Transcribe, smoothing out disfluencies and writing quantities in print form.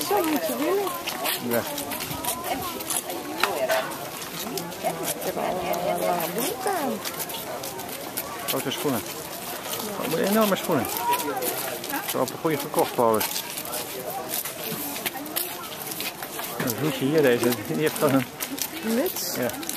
Zo moet je willen. Ja. Ik heb al een lange broek aan. Grote schoenen. Oh, enorme schoenen. Zo op een goede gekocht, Paulus. Een voetje hier, deze. Die heeft gewoon een Muts. Ja.